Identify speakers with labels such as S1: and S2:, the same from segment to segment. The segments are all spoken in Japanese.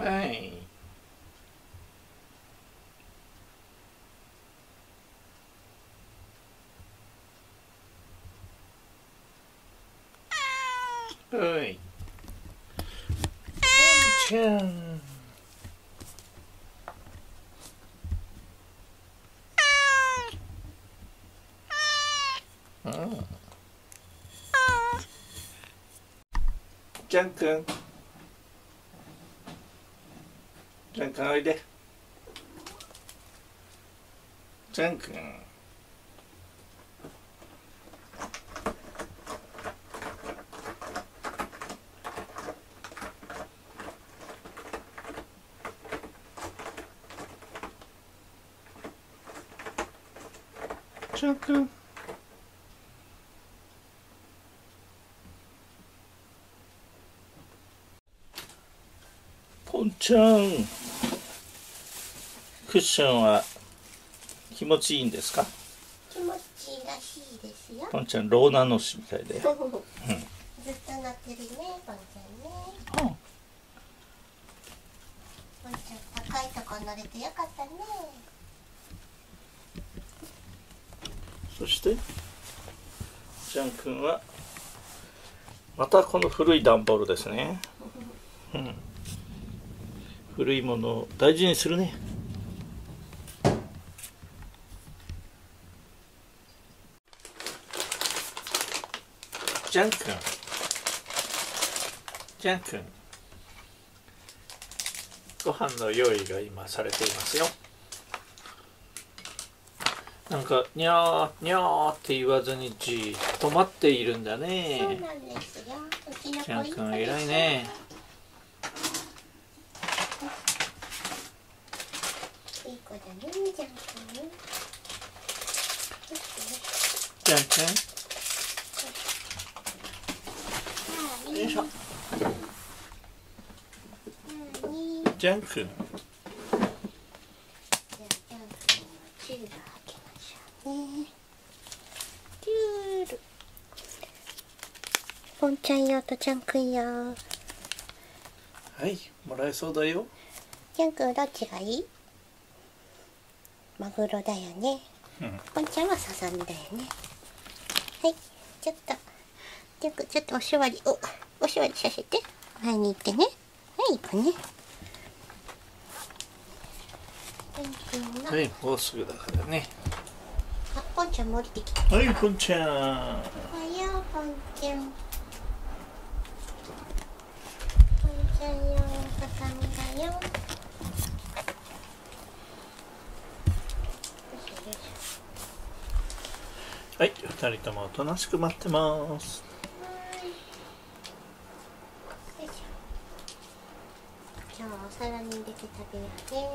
S1: はい。はい。ちゃん。うん。ちゃんくん。ちゃんくんおいで。ちゃんくん。ちゃんくん。ポンちゃん。クッションは気持ちいいんですか？
S2: 気持ちいいらしいですよ。
S1: ポンちゃんローナのしみたいで。
S2: ずっと乗ってるね、ポンちゃんね。ポンちゃん高いとこ乗れてよかったね。
S1: そしてちゃんくんはまたこの古い段ボールですね。うん、古いものを大事にするね。ジャン君、ジャン君、ご飯の用意が今されていますよ。なんかにゃーにゃーって言わずにじーっと待っているんだね。
S2: そうなんですよ。うちの
S1: ジャン
S2: 子
S1: 君偉いね。
S2: いい子だね、ジャン君ね。
S1: ジャン君。よいしょ。ジャン君。
S2: チュール開けましょうね。チュール。ポンちゃん用とジャン君用。
S1: はい、もらえそうだよ。
S2: ジャン君どっちがいい？マグロだよね。ポンちゃんはサザミだよね。はい、ちょっと。ジャン君ちょっとおしわり、おしわりさせて。前に行ってね。はい、行くね。
S1: はい、もうすぐだからね。
S2: あ、ポンちゃんも降りてきた。
S1: はい、ポンちゃん。
S2: おはよう、ポンちゃん。ポンちゃんよ、ささみだよ。
S1: はい、二人ともおとなしく待ってます。
S2: じゃあお皿に入れて食べようね。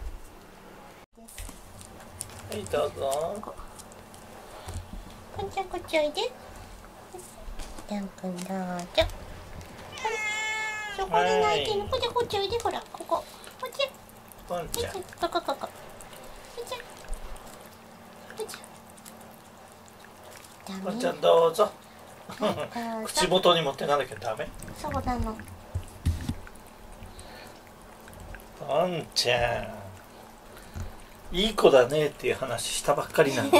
S1: はい、どうぞ。
S2: ポンちゃんこっちおいで。ジャン君どうぞ。そこで泣いてるの。ポンちゃんこっちおいで、ほら、ここ。ポンちゃん。
S1: ポンちゃん。
S2: ここ。ポンちゃん。
S1: ポンちゃんどうぞ。口元に持ってかなきゃダメ。
S2: そうなの。
S1: ポンちゃん。いい子だねっていう話したばっかりなの。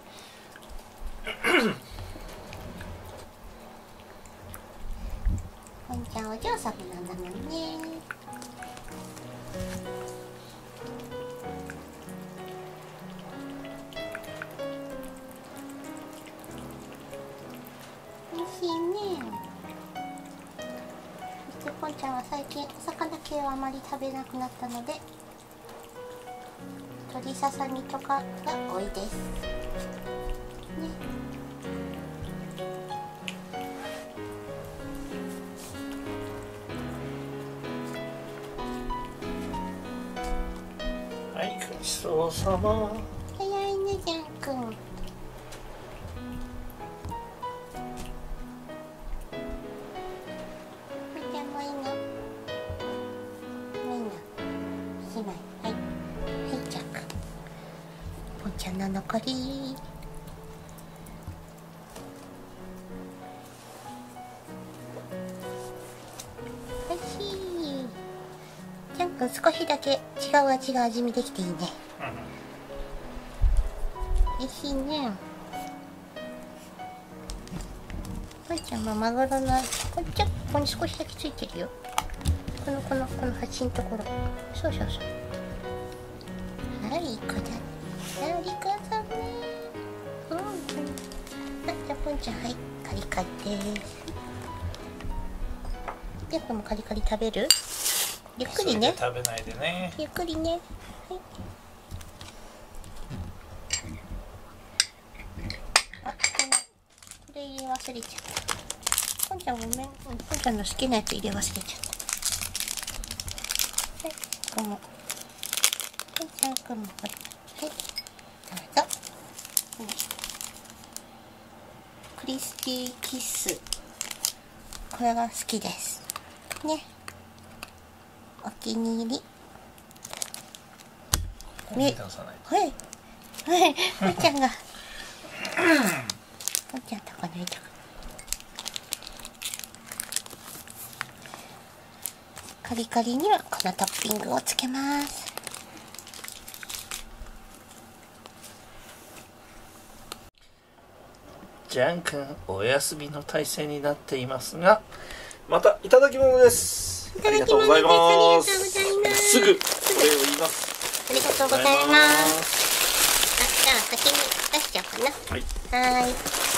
S2: ポンちゃんお嬢様なんだもんね。美味しいね。そしてポンちゃんは最近お魚系はあまり食べなくなったので、鶏ささみとかが多いです。ね。
S1: はい、ごちそうさま。
S2: 早いね、ジャン君。ポンちゃんもいいの？もういいの？1枚。はい。はい、ジャン君。ポンちゃんの残り。おいしい。ジ少しだけ違う味が味見できていいね。美味しいね。ぽんちゃんはマグロのここに少しだけついてるよ。この端のところ。そうそうそう。はい、いい子だ。ありがとうね。じゃあぽんちゃん、はい、カリカリです。で、このカリカリ食べる？ゆっくりね。
S1: 食べないでね。
S2: ゆっくりね。はい。これ入れ忘れちゃった。ぽんちゃんごめん。ぽんちゃんの好きなやつ入れ忘れちゃった。はい、ここも。ぽんちゃんくんもこれ。はい。どうぞ。クリスピーキッス。これが好きです。ね。お気に入り。はい。はい。ぽんちゃんが。ぽんちゃんとこ抜いた。カリカリにはこのトッピングをつけます。
S1: ジャン君お休みの体制になっていますが、またいただき物です。ありがとうございます。すぐお礼を言います。
S2: ありがとうございます。じゃあ先に出しちゃおうかな。
S1: はい。
S2: はい。はい。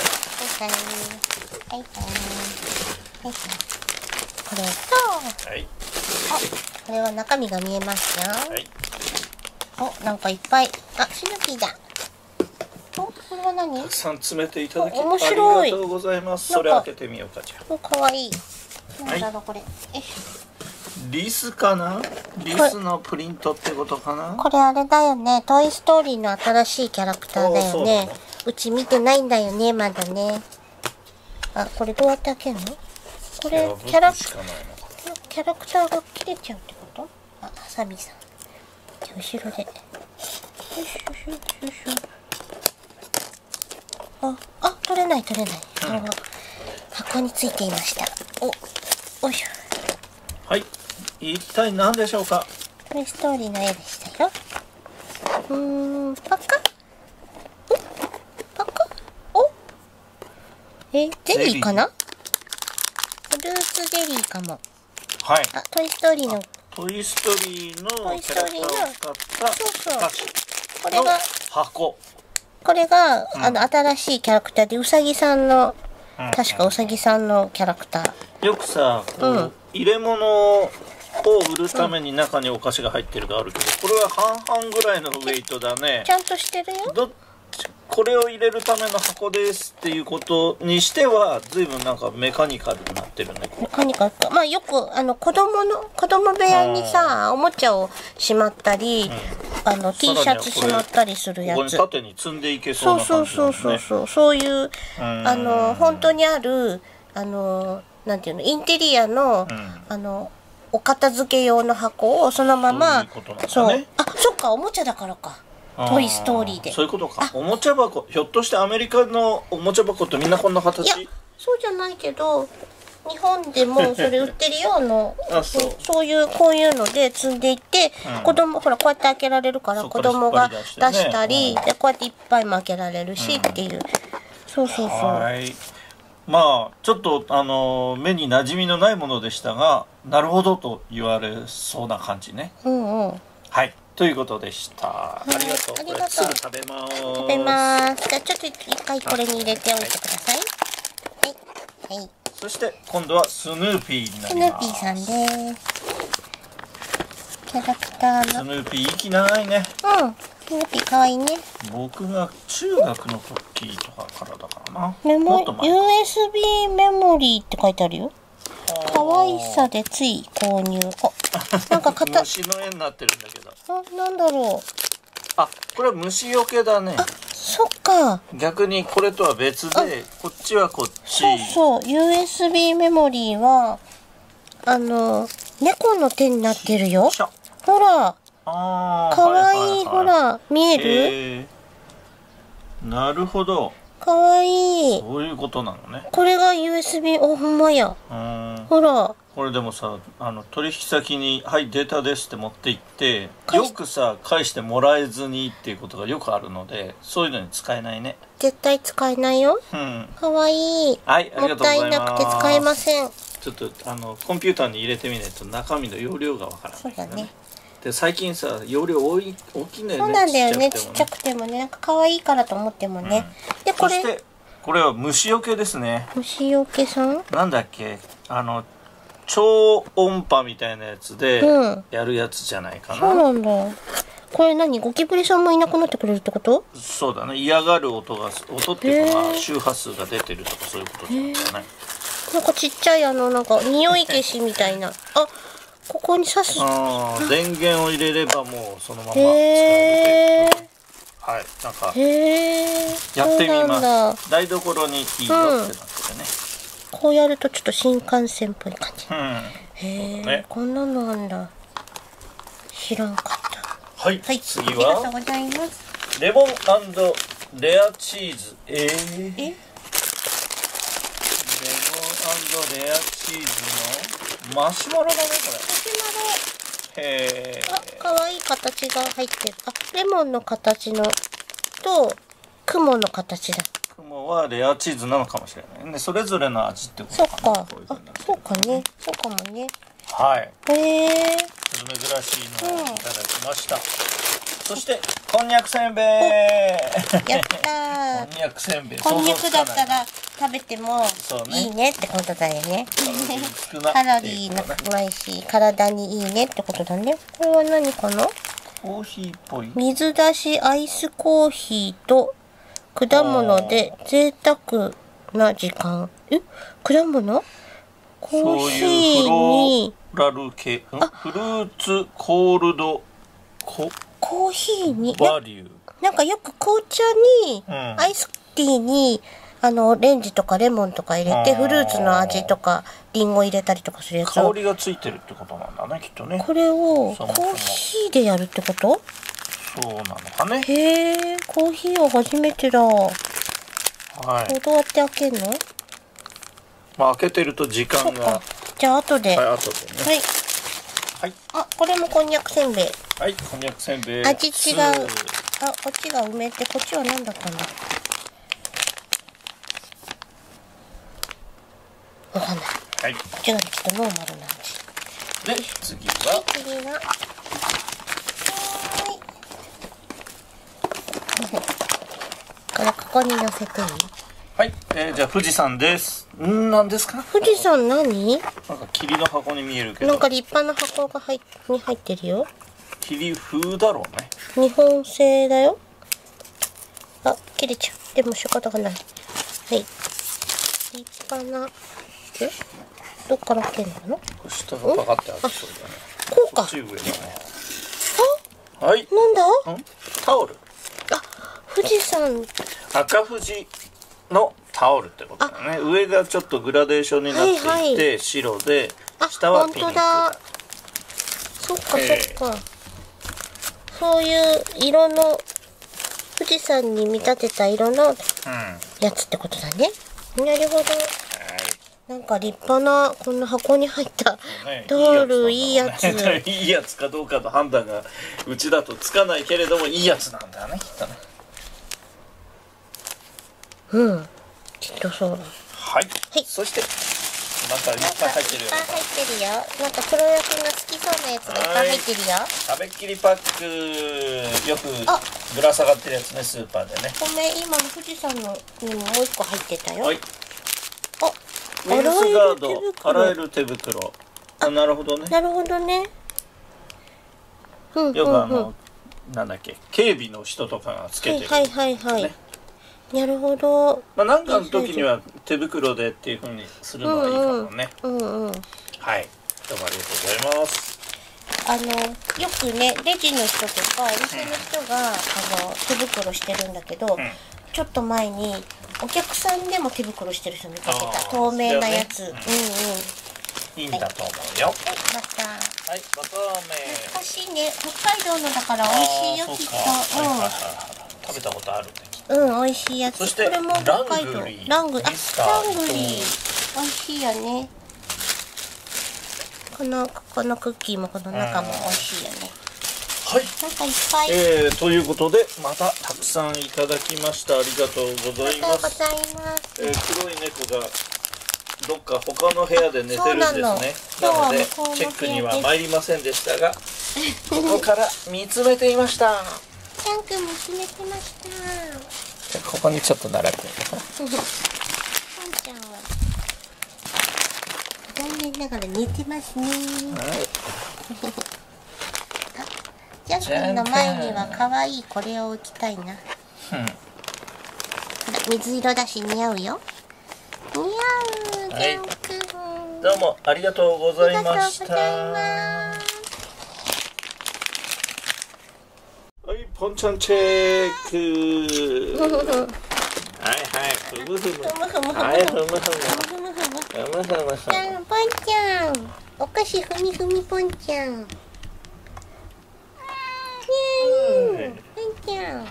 S2: これと、
S1: はい。
S2: これは中身が見えますよ。
S1: はい。
S2: なんかいっぱい。シヌピーだ。これは何？
S1: たくさん詰めていただき
S2: 面白い。
S1: ありがとうございます。それ開けてみようかじゃあ。
S2: かわいい。なんだろうこれ。
S1: リスかな？リスのプリントってことかな？
S2: これあれだよね。トイストーリーの新しいキャラクターだよね。うち見てないんだよね、まだね。これどうやって開けるの？これキャラクターが切れちゃうってこと？ハサミさん。じゃあ後ろで。よいしょよいしょ。取れない。箱についていました。おいしょ。
S1: はい。一体何でしょうか？
S2: トイストーリーの絵でしたよ。パカ。ゼリーかな？フルーツゼリーかも。
S1: はい。
S2: トイストーリーの
S1: トイストーリーのキャラクターを使ったお菓子の箱。
S2: これが新しいキャラクターでうさぎさんの確かうさぎさんのキャラクター。
S1: よくさ、入れ物を売るために中にお菓子が入ってるがあるけど、これは半々ぐらいのウェイトだね。
S2: ちゃんとしてるよ。
S1: これを入れるための箱ですっていうことにしては随分なんかメカニカルになってるね。
S2: メカニカルか。よく子供部屋にさおもちゃをしまったり、T シャツしまったりするやつ。
S1: ここに縦に積んでいけそうな感じだね。
S2: そういう本当にあるなんていうの、インテリアのお片付け用の箱をそのまま。そっか、おもちゃだからか。トイストーリーで。
S1: そういうことか。おもちゃ箱、ひょっとしてアメリカのおもちゃ箱ってみんなこんな形？
S2: いや、そうじゃないけど、日本でもそれ売ってるよそういうこういうので積んでいって、子供ほらこうやって開けられるから子供が出したりでこうやっていっぱいも開けられるしっていう。そう。
S1: はい。まあちょっと目に馴染みのないものでしたが、なるほどと言われそうな感じね。はい。ということでした。ありがとう。これすぐ食べます。
S2: 食べます。じゃあちょっと一回これに入れておいてください。はい。
S1: そして今度はスヌーピーになります。
S2: スヌーピーさんです。キャラクターの。
S1: スヌーピー息長いね。
S2: スヌーピー可愛いね。
S1: 僕が中学の時とかからだからな。
S2: USB メモリーって書いてあるよ。可愛さでつい購入。なんか
S1: 虫の絵になってるんだけど。
S2: なんだろう。
S1: これは虫よけだね。
S2: そっか。
S1: 逆にこれとは別で、こっちはこっち。
S2: そう。USB メモリーは猫の手になってるよ。ほら。かわいい。ほら、見える？
S1: なるほど。
S2: かわいい。
S1: そういうことなのね。
S2: これが USB、ほんまや。ほら。
S1: これでもさ、取引先に「はいデータです」って持って行ってよくさ返してもらえずにっていうことがよくあるので、そういうのに使えないね。
S2: 絶対使えないよ。
S1: うん。
S2: かわいい。
S1: はい、ありがとうございます。
S2: もったいなくて使えません。
S1: ちょっとコンピューターに入れてみないと中身の容量がわからない、
S2: そうだね。
S1: で最近さ容量大きいんだよね。
S2: そうなんだよね。ちっちゃくてもね、なんか可愛いからと思ってもね。でこれ。
S1: そしてこれは虫除けですね。
S2: 虫除けさん？
S1: なんだっけ、超音波みたいなやつでやるやつじゃないかな。
S2: そうなんだ。これ何？ゴキブリさんもいなくなってくれるってこと？
S1: そうだね。嫌がる音っていうか、まあ周波数が出てるとかそういうことじゃないかね。
S2: なんかちっちゃいなんか匂い消しみたいな。あ、ここに刺す。
S1: 電源を入れればもうそのまま使える。はい、なんかやってみます。台所にいいよってなってね。
S2: こうやるとちょっと新幹線っぽい感じ。
S1: へ
S2: え、こんなのあんだ。知らんかった。
S1: はい、次は
S2: ありがとうございます。
S1: レモン&レアチーズ。レモン&レアチーズのマシュマロだね、これ。マシュマロ。へー。
S2: あ、可愛い形が入ってる。あ、レモンの形のと雲の形だ。
S1: 雲はレアチーズなのかもしれないね。それぞれの味ってことかな。
S2: そうかね。そうかもね。
S1: はい。
S2: ちょっ
S1: と珍しいのをいただきました。そしてこんにゃくせんべい。
S2: やったー。
S1: こんにゃくせんべい。
S2: こんにゃくだったら食べてもいいねってことだよね。カロリーないし体にいいねってことだね。これは何かな？
S1: コーヒーっぽい。
S2: 水出しアイスコーヒーと果物で贅沢な時間。果物？コーヒーに
S1: フローラル系。フルーツコールド
S2: コーヒーに
S1: バリュー。
S2: なんかよく紅茶に、アイスティーにオレンジとかレモンとか入れてフルーツの味とかリンゴ入れたりとかするやつ。
S1: 香りがついてるってことなんだね、きっとね。
S2: これをコーヒーでやるってこと？
S1: そうなのかね。
S2: へえ、コーヒーは初めてだ。はい。どうやって開けるの？
S1: まあ開けてると時間が。
S2: じゃあ後で。
S1: はい、後でね。
S2: はい。はい。あ、これもこんにゃくせんべい。
S1: はい、こんにゃくせんべい。
S2: 味違う。あ、こっちが梅って、こっちは何だったんだ。わかんない。
S1: はい。
S2: こっちがちょっとノーマルな味。
S1: で、次は。
S2: 次は。ここに乗せていい？
S1: はい、じゃあ富士山です。何ですか？
S2: 富士山何？
S1: なんか霧の箱に見えるけど。
S2: なんか立派な箱が入ってるよ。
S1: 霧風だろうね。
S2: 日本製だよ。あ、切れちゃう。でも仕方がない。はい。立派な。どっから開けるの？
S1: 下がパカって開きそうだね。
S2: こうか。
S1: 上だね。あ、はい。
S2: なんだ？
S1: タオル。
S2: あ、富士山。
S1: 赤富士のタオルってことだね。上がちょっとグラデーションになっていて、白で、下はピンク。
S2: 本当だ。そっかそっか。そういう色の富士山に見立てた色のやつってことだね。なるほど。なんか立派なこんな箱に入ったタオル、いいやつ。
S1: いいやつかどうかの判断がうちだとつかないけれどもいいやつなんだよね、きっとね。
S2: きっとそうだ。
S1: はい。そしてまたいっぱい入ってるよ。
S2: いっぱい入ってるよ。なんかプロ野球が好きそうなやつがいっぱい入ってるよ。
S1: 食べっきりパック、よくぶら下がってるやつね、スーパーでね。
S2: ごめん、今の富士山のにももう一個入ってたよ。
S1: はい。あ、ウェルスガード、洗える手袋。あ、なるほどね。
S2: なるほどね。
S1: よくなんだっけ、警備の人とかがつけてる。
S2: はいはいはい。なるほど。
S1: まあなんかの時には手袋でっていう風にするのはいいかもね。はい。どうもありがとうございます。
S2: よくね、レジの人とかお店の人が手袋してるんだけど、ちょっと前にお客さんでも手袋してる人見かけた。透明なやつ。
S1: いいんだと思うよ。
S2: はい、また。
S1: はい、バター麺。
S2: 懐かしいね。北海道のだから美味しいよ、きっと。
S1: 食べたことあるね。
S2: 美味しいやつ。
S1: そして
S2: これも北海道。ラングリー。
S1: ミスター
S2: 美味しいよね。 ここのクッキーもこの中も美味しいよね。
S1: はい、
S2: なんかいっぱい。
S1: ということでまたたくさんいただきました。ありがとうございます。黒い猫がどっか他の部屋で寝てるんですね。なのでチェックには参りませんでしたが、ここから見つめていました。
S2: ちゃんくん見つめてました。
S1: ここにちょっと並べてるのかな。
S2: ポンちゃんは残念ながら寝てますね。ジャンくんの前には可愛いこれを置きたいな。水色だし似合うよ。似合う、ジャンくん。
S1: どうもありがとうございました。はい、ポンちゃんチェック。はいはい、ふむふむ。はい、ふむふむ。ふむふむ。ポン
S2: ちゃん、お菓子ふみふみポンちゃん。ポンちゃん。向こ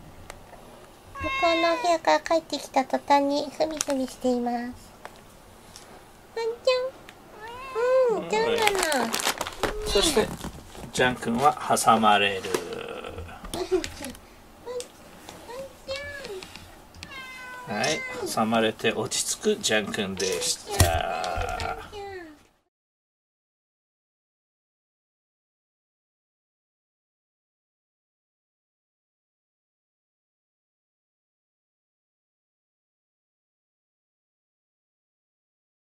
S2: うのお部屋から帰ってきた途端にふみふみしています。ポンちゃん。そうなの。
S1: そしてジャン君は挟まれる。はい、挟まれて落ち着くジャン君でした。